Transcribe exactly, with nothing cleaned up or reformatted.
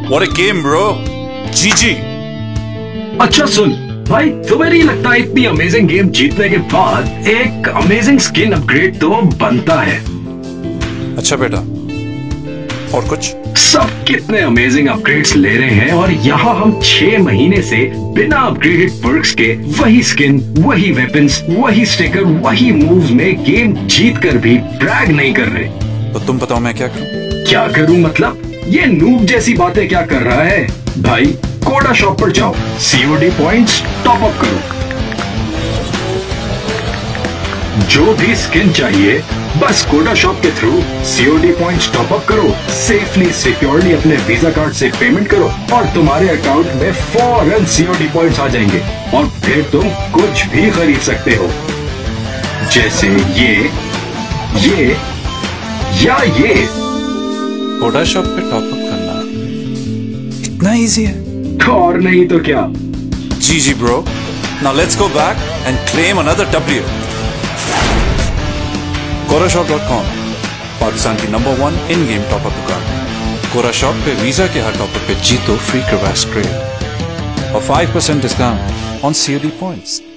What a game, bro. जी जी। अच्छा सुन भाई, तुम्हें नहीं लगता इतनी अमेजिंग गेम जीतने के बाद एक अमेजिंग स्किन अपग्रेड तो बनता है? अच्छा बेटा, और कुछ? सब कितने अमेजिंग अपग्रेड्स ले रहे हैं और यहाँ हम छह महीने से बिना अपग्रेडेड पर्क्स के वही स्किन, वही वेपन्स, वही स्टिकर, वही मूव्स में गेम जीत कर भी ब्रैग नहीं कर रहे। तो तुम बताओ मैं क्या करूं? क्या करूं मतलब? ये नूब जैसी बातें क्या कर रहा है भाई? कोडा शॉप पर जाओ, सीओडी पॉइंट्स टॉप अप करो, जो भी स्किन चाहिए बस कोडा शॉप के through COD points top up करो, सेफली सिक्योरली अपने वीजा कार्ड से पेमेंट करो और तुम्हारे अकाउंट में फौरन सीओडी पॉइंट्स आ जाएंगे और फिर तुम कुछ भी खरीद सकते हो, जैसे ये ये या ये। कोडा शॉप पे टॉप अप करना इतना इजी है? और नहीं तो क्या। G G bro, now let's go back and claim another W. Codashop dot com, Pakistan की number one in game top up दुकान। कोडा शॉप पे वीजा के हर टॉप अप पे जीतो फ्री क्रैश क्रेड और five percent discount on COD points.